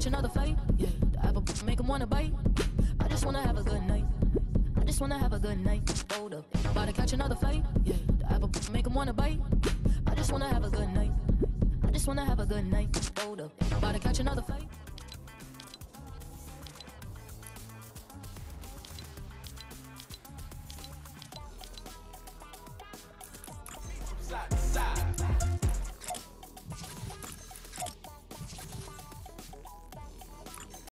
catch another fight. Yeah, the apple make him wanna bite. I just wanna have a good night. I just wanna have a good night. Hold up, about to catch another fight. Yeah, the apple make him wanna bite. I just wanna have a good night. I just wanna have a good night. Hold up, about to catch another fight.